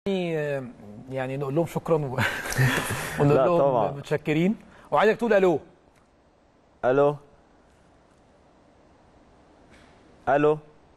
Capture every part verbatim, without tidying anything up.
يعني نقول لهم شكرا و... ونقول لهم طبعا متشكرين. وعايزك تقول الو. الو الو.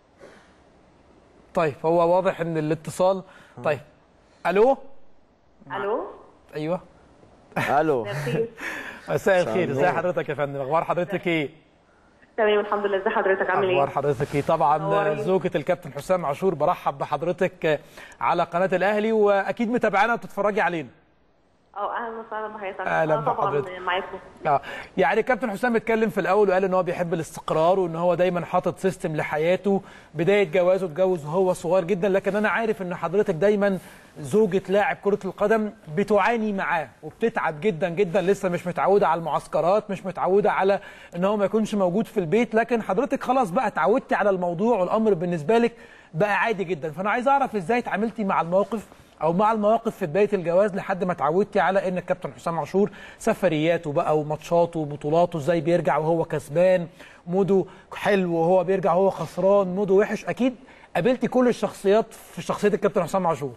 طيب هو واضح ان الاتصال. طيب الو الو. ايوه الو. مساء الخير، ازي حضرتك يا فندم؟ اخبار حضرتك ايه؟ تمام الحمد لله. ازي حضرتك عامل ايه؟ اخبار حضرتك ايه؟ طبعا زوجة الكابتن حسام عاشور، برحب بحضرتك على قناه الاهلي واكيد متابعانا وبتتفرجي علينا. اه اهلا وسهلا بحضرتك. اهلا بحضرتك. طبعا معاكم. اه يعني الكابتن حسام اتكلم في الاول وقال ان هو بيحب الاستقرار وان هو دايما حاطط سيستم لحياته. بدايه جوازه اتجوز وهو صغير جدا، لكن انا عارف ان حضرتك دايما زوجة لاعب كرة القدم بتعاني معاه وبتتعب جدا جدا، لسه مش متعودة على المعسكرات، مش متعودة على ان هو ما يكونش موجود في البيت، لكن حضرتك خلاص بقى اتعودتي على الموضوع والامر بالنسبة لك بقى عادي جدا. فانا عايز اعرف ازاي اتعاملتي مع الموقف او مع المواقف في بدايه الجواز لحد ما اتعودتي على ان الكابتن حسام عاشور سفرياته بقى وماتشاته وبطولاته، ازاي بيرجع وهو كسبان موده حلو وهو بيرجع وهو خسران موده وحش. اكيد قابلتي كل الشخصيات في شخصيه الكابتن حسام عاشور.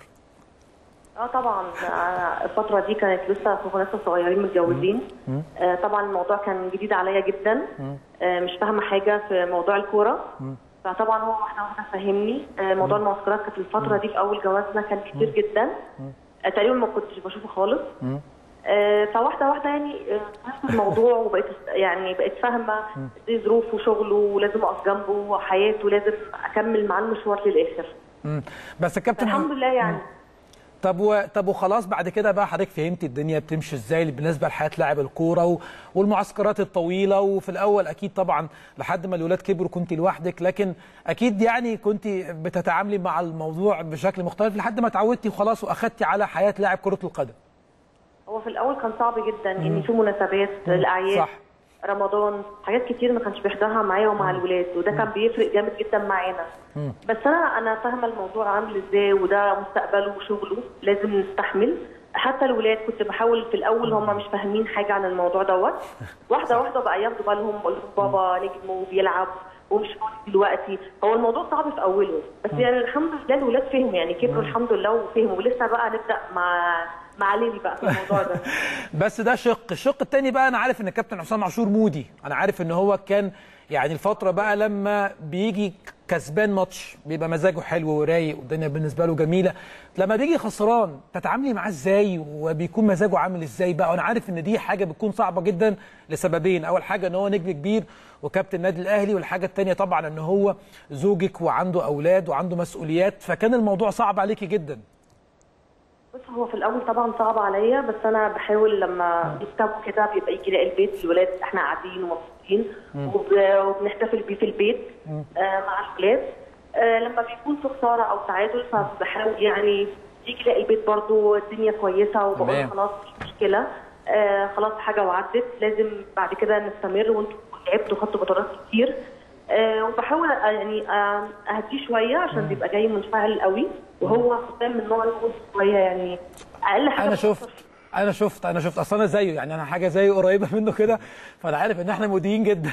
اه طبعا الفتره دي كانت لسه كنا لسه صغيرين متجوزين. آه طبعا الموضوع كان جديد عليا جدا. آه مش فاهمه حاجه في موضوع الكوره. فطبعا هو واحده واحده فهمني. موضوع المعسكرات كانت الفتره دي في اول جوازنا كان كتير جدا. تقريبا ما كنتش بشوفه خالص. فواحده واحده يعني فهمت الموضوع وبقيت يعني بقيت فاهمه دي ظروفه وشغله ولازم اقف جنبه وحياته لازم اكمل معاه المشوار للاخر. بس الكابتن الحمد لله يعني. طب و... طب وخلاص بعد كده بقى حضرتك فهمتي الدنيا بتمشي ازاي بالنسبه لحياه لاعب الكوره و... والمعسكرات الطويله، وفي الاول اكيد طبعا لحد ما الاولاد كبروا كنت لوحدك، لكن اكيد يعني كنت بتتعاملي مع الموضوع بشكل مختلف لحد ما اتعودتي وخلاص واخدتي على حياه لاعب كره القدم. هو في الاول كان صعب جدا ان في مناسبات الاعياد صح. رمضان حاجات كتير ما كانش بيحضرها معايا ومع الولاد، وده كان بيفرق جامد جدا معانا. بس انا انا فاهمه الموضوع عامل ازاي وده مستقبله وشغله لازم نستحمل. حتى الولاد كنت بحاول في الاول هم مش فاهمين حاجه عن الموضوع دوت، واحده واحده بقى ياخدوا بالهم ويقولوا بابا نجم وبيلعب ومش فاضي دلوقتي. هو الموضوع صعب في اوله بس يعني الحمد لله الولاد فهموا يعني كبروا الحمد لله وفهموا، ولسه بقى نبدا مع مع ليلي بقى في الموضوع ده. بس ده شق، الشق الثاني بقى انا عارف ان الكابتن حسام عاشور مودي، انا عارف ان هو كان يعني الفتره بقى لما بيجي كسبان ماتش بيبقى مزاجه حلو ورايق والدنيا بالنسبه له جميله، لما بيجي خسران تتعاملي معاه ازاي وبيكون مزاجه عامل ازاي بقى؟ وانا عارف ان دي حاجه بتكون صعبه جدا لسببين، اول حاجه ان هو نجم كبير وكابتن النادي الاهلي، والحاجه الثانيه طبعا ان هو زوجك وعنده اولاد وعنده مسؤوليات، فكان الموضوع صعب عليكي جدا. بص هو في الاول طبعا صعب عليا، بس انا بحاول لما بيكتبوا كده بيبقى يجي يلاقي البيت الولاد احنا قاعدين ومبسوطين وبنحتفل بيه في البيت آه مع الولاد. آه لما بيكون في خساره او تعادل فبحاول يعني يجي يلاقي البيت برضو الدنيا كويسه وبقول خلاص مش مشكله. آه خلاص حاجه وعدت لازم بعد كده نستمر وانتوا لعبتوا خدتوا بطولات كتير. أه وبحاول يعني أه اهديه شويه عشان بيبقى جاي منفعل قوي، وهو قدام من النوع اللي هو شويه يعني اقل حاجه. انا شفت انا شفت انا شفت اصل انا زيه يعني انا حاجه زيه قريبه منه كده، فانا عارف ان احنا موديين جدا.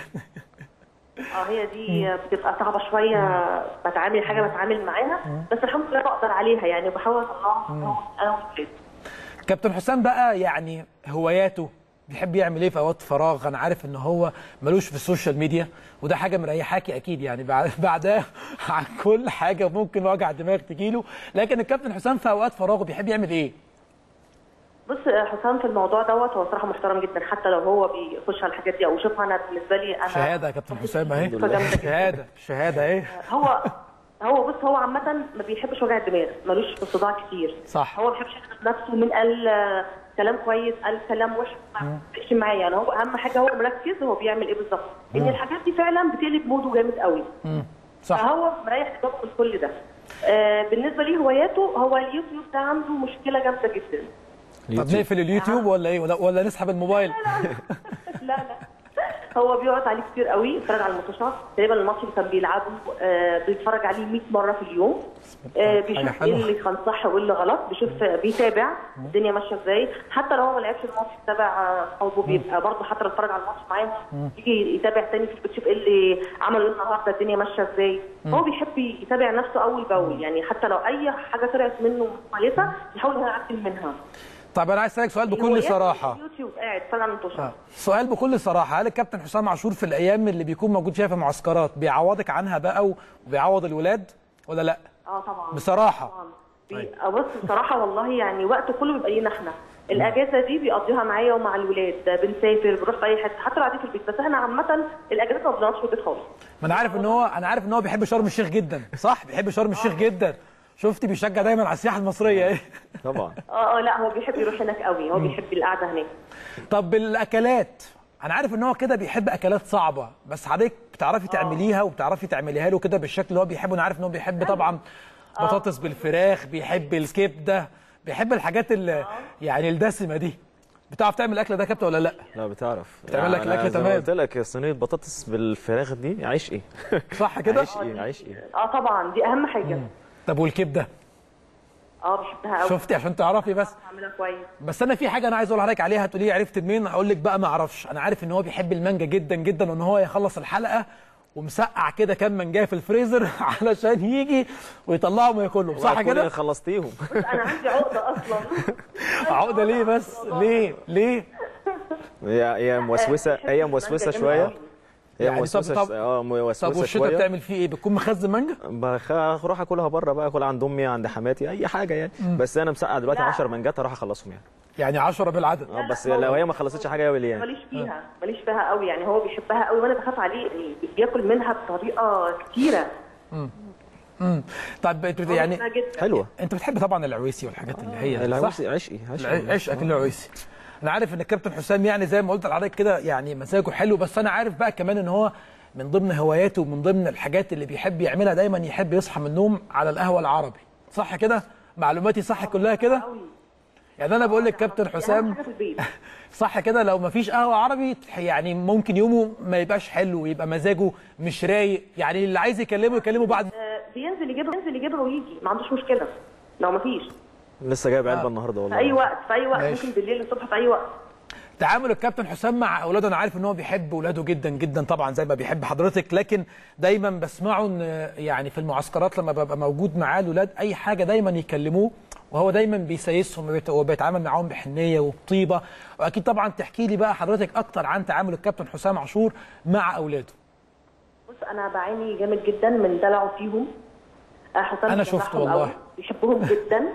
اه هي دي بتبقى صعبه شويه، بتعامل حاجه بتعامل معاها بس الحمد لله بقدر عليها يعني بحاول اطلعها انا والولاد. كابتن حسام بقى يعني هواياته بيحب يعمل ايه في اوقات فراغ؟ انا عارف ان هو ملوش في السوشيال ميديا وده حاجه مريحاكي اكيد يعني بعدها عن كل حاجه ممكن وجع دماغ تجيله، لكن الكابتن حسام في اوقات فراغه بيحب يعمل ايه؟ بص حسام في الموضوع دوت هو صراحه محترم جدا، حتى لو هو بيخش على الحاجات دي او يشوفها. انا بالنسبه لي انا شهاده يا كابتن حسام اهي، شهاده شهاده اهي. هو هو بص هو عامه ما بيحبش وجع الدماغ، ملوش في صداع كتير صح. هو ما بيحبش يحدث نفسه من قال كلام كويس قال كلام وحش ما بيفرقش معايا يعني. هو اهم حاجه هو مركز هو بيعمل ايه بالظبط، ان الحاجات دي فعلا بتقلب موده جامد قوي. امم صح. فهو مريح دماغه من كل ده. آه بالنسبه لي هواياته هو اليوتيوب ده عنده مشكله جامده جدا. طب نقفل اليوتيوب ولا ايه ولا, ولا نسحب الموبايل؟ لا لا لا, لا. هو بيقعد عليه كتير قوي، بيتفرج على الماتشات تقريبا. الماتش اللي كان بيلعبه آه بيتفرج عليه مية مره في اليوم. آه بيشوف ايه اللي كان صح وايه اللي غلط، بيشوف بيتابع الدنيا ماشيه ازاي. حتى لو هو ما لعبش الماتش يتابع اصحابه، بيبقى برضه حتى لو اتفرج على الماتش معاهم يجي يتابع تاني، بتشوف ايه اللي عملوا ايه النهارده، الدنيا ماشيه ازاي. هو بيحب يتابع نفسه اول باول، يعني حتى لو اي حاجه طلعت منه كويسه يحاول هو يعدل منها. طب انا عايز اسالك سؤال بكل صراحه. يوتيوب قاعد اتفرج على الماتشات. سؤال بكل صراحه، هل الكابتن حسام عاشور في الايام اللي بيكون موجود فيها في معسكرات بيعوضك عنها بقى وبيعوض الولاد ولا لا؟ اه طبعا بصراحه. طبعا. بي... بص بصراحه والله يعني وقته كله بيبقى لينا احنا. الاجازه دي بيقضيها معايا ومع الولاد، بنسافر بنروح في اي حته حتى لو قاعدين في البيت، بس احنا عامه الاجازات ما بنقعدش في البيت خالص. ما انا عارف ان هو انا عارف ان هو بيحب شرم الشيخ جدا، صح؟ بيحب شرم الشيخ جدا. شفتي بيشجع دايما على السياحه المصريه ايه؟ طبعا. اه اه لا هو بيحب يروح هناك قوي، هو بيحب القعده هناك. طب الاكلات، انا عارف ان هو كده بيحب اكلات صعبه، بس حضرتك بتعرفي تعمليها وبتعرفي تعمليها له كده بالشكل اللي هو بيحبه. انا عارف ان هو بيحب طبعا بطاطس بالفراخ، بيحب الكبده، بيحب الحاجات اللي يعني الدسمه دي. بتعرف تعمل الاكل ده يا كابتن ولا لا؟ لا بتعرف. بتعمل لك الاكل زي ما تمام. قلت لك صينيه بطاطس بالفراخ دي عيش ايه؟ صح كده؟ عيش ايه عيش ايه؟ اه طبعا دي اهم حاجه. طب والكبده؟ اه بحبها قوي. شفتي عشان تعرفي بس. بعملها كويس. بس انا في حاجه انا عايز اقول لحضرتك عليها، تقولي لي عرفت منين؟ اقول لك بقى ما اعرفش. انا عارف ان هو بيحب المانجا جدا جدا، وان هو يخلص الحلقه ومسقع كده كام مانجايه في الفريزر علشان يجي ويطلعهم وياكلهم، صح كده؟ خلصتيهم. انا عندي عقده اصلا. عقده ليه بس؟ ليه؟ ليه؟ هي هي موسوسه، هي موسوسه شويه. هي يعني موسوسه طب اه موسوسه طب والشتا شويه. بتعمل فيه ايه؟ بتكون مخزن مانجا؟ بروح اكلها بره بقى، اكل عند امي عند حماتي اي حاجه يعني. مم. بس انا مسقع دلوقتي عشر مانجات اروح اخلصهم يعني. يعني عشرة بالعدد. اه بس لو هي ما خلصتش حاجه يا يعني. ماليش فيها ماليش فيها قوي يعني، هو بيحبها قوي وانا بخاف عليه يعني بياكل منها بطريقه كتيره. امم امم طيب يعني حلوه. انت بتحب طبعا العويسي والحاجات اللي هي العويسي عشقي عشقك العويسي. انا عارف ان الكابتن حسام يعني زي ما قلت لحضرتك كده يعني مزاجه حلو، بس انا عارف بقى كمان ان هو من ضمن هواياته ومن ضمن الحاجات اللي بيحب يعملها دايما يحب يصحى من النوم على القهوه العربي، صح كده؟ معلوماتي صح كلها كده؟ يعني انا بقول لك كابتن حسام صح كده، لو ما فيش قهوه عربي يعني ممكن يومه ما يبقاش حلو، يبقى مزاجه مش رايق، يعني اللي عايز يكلمه يكلمه بعد بينزل يجيبها ينزل يجيبها ويجي، ما عندوش مشكله لو ما فيش. لسه جايب علبه آه. النهارده والله. في اي وقت في اي وقت ماشي. ممكن بالليل الصبح في اي وقت. تعامل الكابتن حسام مع اولاده، انا عارف ان هو بيحب اولاده جدا جدا طبعا زي ما بيحب حضرتك، لكن دايما بسمعه ان يعني في المعسكرات لما ببقى موجود معاه الاولاد اي حاجه دايما يكلموه وهو دايما بيسايسهم وبيتعامل معاهم بحنيه وبطيبه. واكيد طبعا تحكي لي بقى حضرتك اكتر عن تعامل الكابتن حسام عاشور مع اولاده. بص انا بعاني جامد جدا من دلعه فيهم. حسام انا شفت والله بيحبهم جدا.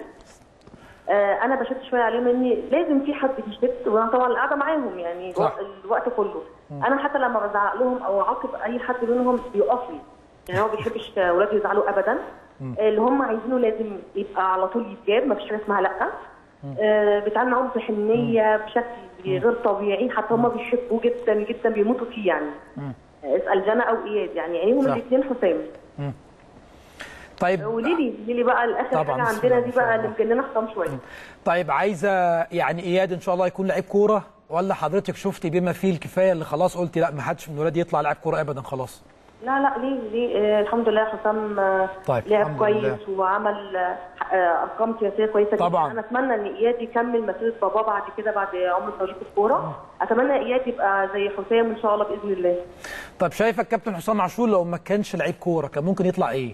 انا بشد شويه عليهم اني لازم في حد يشد، وانا طبعا قاعده معاهم يعني صح. الوقت كله. م. انا حتى لما بزعق لهم او اعاقب اي حد منهم بيقف لي، يعني هو ما بيحبش اولاده يزعلوا ابدا. م. اللي هم عايزينه لازم يبقى على طول يتجاب، ما فيش حاجه اسمها لا. آه بيتعامل معاهم بحنيه بشكل غير طبيعي، حتى هم بيحبوه جدا جدا بيموتوا فيه يعني. م. اسال جنى او اياد يعني عينيهم الاثنين حسام. م. طيب قولي لي قولي لي بقى الاخر حاجه عندنا دي بقى اللي مجننه حسام شويه. طيب عايزه يعني اياد ان شاء الله يكون لعيب كوره، ولا حضرتك شفتي بما فيه الكفايه اللي خلاص قلتي لا ما حدش من ولادي يطلع لاعب كوره ابدا خلاص؟ لا لا ليه ليه آه الحمد لله حسام طيب لعب كويس وعمل آه ارقام قياسيه كويسه جدا. طبعا انا اتمنى ان اياد يكمل مسيره باباه بعد كده بعد عمر طويل في الكوره. اتمنى اياد يبقى زي حسام ان شاء الله باذن الله. طب شايفه الكابتن حسام عاشور لو ما كانش لعيب كوره كان ممكن يطلع ايه؟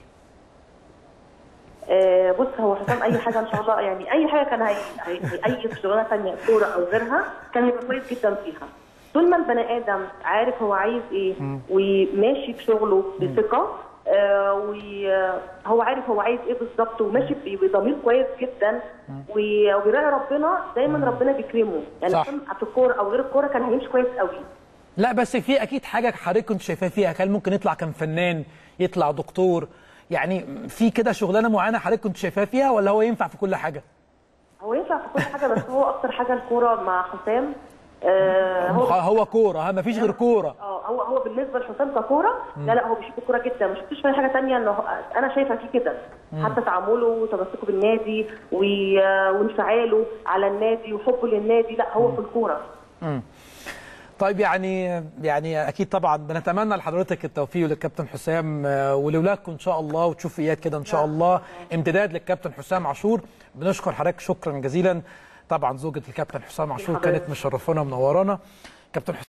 آه بص هو حسام اي حاجه ان شاء الله يعني اي حاجه كان هي اي شغلانه ثانيه كوره او غيرها كان هيبقى كويس جدا فيها. طول ما البني ادم عارف هو عايز ايه وماشي في شغله بثقه آه وهو عارف هو عايز ايه بالظبط وماشي بضمير كويس جدا وبيراعي ربنا دايما ربنا بيكرمه يعني. في الكوره او غير الكوره كان هيمشي كويس قوي. لا بس في اكيد حاجه حضرتك كنت شايفاها فيها، كان ممكن يطلع كان فنان، يطلع دكتور، يعني في كده شغلانه معينه حضرتك كنت شايفاها فيها، ولا هو ينفع في كل حاجه؟ هو ينفع في كل حاجه بس هو اكتر حاجه الكوره مع حسام. آه هو هو كوره، ها مفيش غير كوره. اه هو هو بالنسبه لحسام ككوره لا لا هو بيحب الكوره جدا، ما شفتش في حاجه ثانيه انه انا شايفه فيه كده. حتى تعامله وتمسكه بالنادي وانفعاله على النادي وحبه للنادي، لا هو في الكوره. طيب يعني يعني اكيد طبعا بنتمنى لحضرتك التوفيق وللكابتن حسام ولولادكم ان شاء الله، وتشوف اياد كده ان شاء الله امتداد للكابتن حسام عاشور. بنشكر حضرتك شكرا جزيلا. طبعا زوجة الكابتن حسام عاشور كانت مشرفانا ومنورانا. كابتن